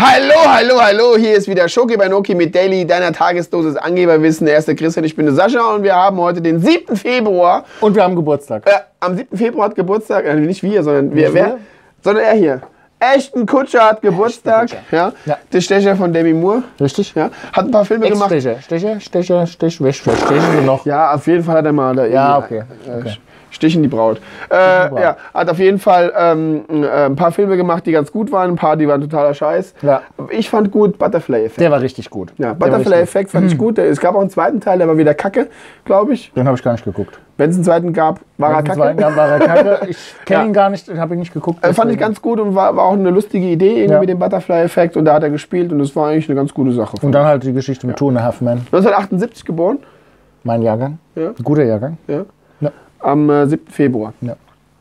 Hallo, hier ist wieder Schoki bei Noki mit Daily, deiner Tagesdosis Angeberwissen. Der erste Christian, ich bin der Sascha und wir haben heute den 7. Februar. Und wir haben Geburtstag. Am 7. Februar hat Geburtstag, nicht wir, sondern sondern er hier. Ashton Kutcher hat Geburtstag. Ja. Der Stecher von Demi Moore. Richtig. Ja. Hat ein paar Filme gemacht. Stecher noch. Ja, auf jeden Fall hat er mal da okay. Stich in die Braut. Ja, hat auf jeden Fall ein paar Filme gemacht, die ganz gut waren, ein paar, die waren totaler Scheiß. Ja. Ich fand gut Butterfly Effect. Der war richtig gut. Ja, Butterfly Effect fand ich gut. Es gab auch einen zweiten Teil, der war wieder kacke, glaube ich. Den habe ich gar nicht geguckt. Wenn es einen zweiten gab, war er kacke. Ich kenne ihn gar nicht, habe ihn nicht geguckt. Fand ich ganz gut und war auch eine lustige Idee irgendwie mit dem Butterfly Effect und da hat er gespielt und das war eigentlich eine ganz gute Sache. Und dann halt die Geschichte mit Two and a Half Men. 1978 geboren. Mein Jahrgang. Ja. Ein guter Jahrgang. Ja. Am 7. Februar. Ja.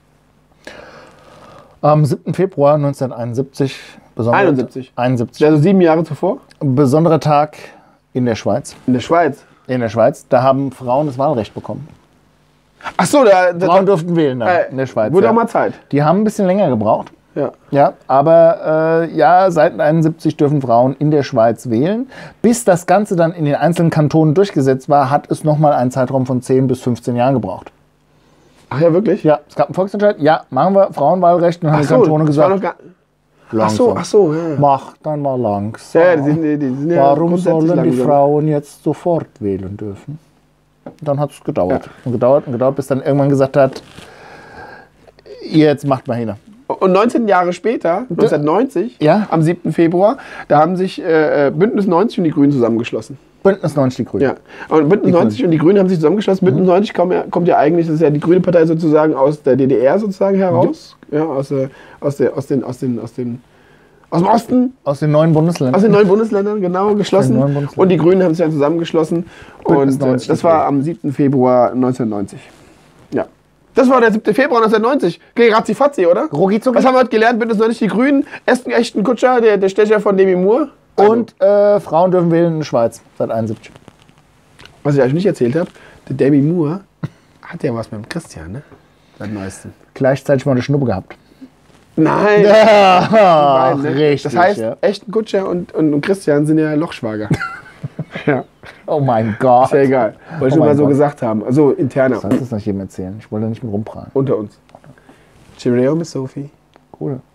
Am 7. Februar 1971. 71. Also 7 Jahre zuvor. Besonderer Tag in der Schweiz. In der Schweiz. In der Schweiz. Da haben Frauen das Wahlrecht bekommen. Ach so, Frauen durften wählen in der Schweiz. Wurde auch mal Zeit. Die haben ein bisschen länger gebraucht. Ja. Ja, aber seit 1971 dürfen Frauen in der Schweiz wählen. Bis das Ganze dann in den einzelnen Kantonen durchgesetzt war, hat es nochmal einen Zeitraum von 10 bis 15 Jahren gebraucht. Ach ja, wirklich? Ja, es gab einen Volksentscheid. Ja, machen wir Frauenwahlrecht. Und haben die Kantone gesagt, ach so, ja. Mach dann mal langsam. Ja, die sind ja Warum sollen die langsam. Frauen jetzt sofort wählen dürfen? Dann hat es gedauert. Ja. Und gedauert, bis dann irgendwann gesagt hat, jetzt macht mal hin. Und 19 Jahre später, 1990, am 7. Februar, da haben sich Bündnis 90 und die Grünen zusammengeschlossen. Bündnis 90, die Grünen. Ja, und Bündnis 90 und die Grünen haben sich zusammengeschlossen. Bündnis 90 kommt ja eigentlich, das ist ja die Grüne Partei sozusagen aus der DDR sozusagen heraus. Ja, aus dem Osten. Aus den neuen Bundesländern. Aus den neuen Bundesländern, genau, geschlossen. Und die Grünen haben sich dann zusammengeschlossen. Und das war am 7. Februar 1990. Ja. Das war der 7. Februar 1990. Okay, Razzi-Fatzi, oder? Was haben wir heute gelernt? Bündnis 90, die Grünen. Ashton Kutcher, der Stecher von Demi Moore. Und Frauen dürfen wählen in der Schweiz seit 71. Was ich euch nicht erzählt habe, der Demi Moore hat ja was mit dem Christian, ne? Seit neuestem. Gleichzeitig mal eine Schnuppe gehabt. Nein! Ja, beiden, ne? richtig. Das heißt, Ashton Kutcher und Christian sind ja Lochschwager. Ja. Oh mein Gott. Ist ja egal. Wollte ich nur mal so gesagt haben. Also interner. Sollst du das nicht jedem erzählen? Ich wollte nicht mit rumprallen. Unter uns. Cheerio, Miss Sophie. Cool.